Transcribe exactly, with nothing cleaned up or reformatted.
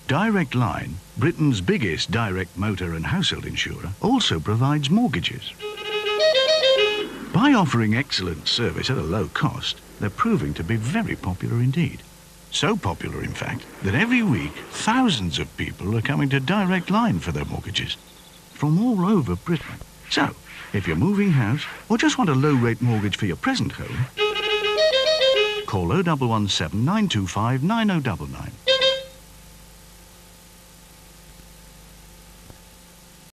Direct Line, Britain's biggest direct motor and household insurer, also provides mortgages. By offering excellent service at a low cost, they're proving to be very popular indeed. So popular, in fact, that every week thousands of people are coming to Direct Line for their mortgages from all over Britain. So, if you're moving house or just want a low-rate mortgage for your present home, call oh one one seven, nine two five, nine oh nine nine.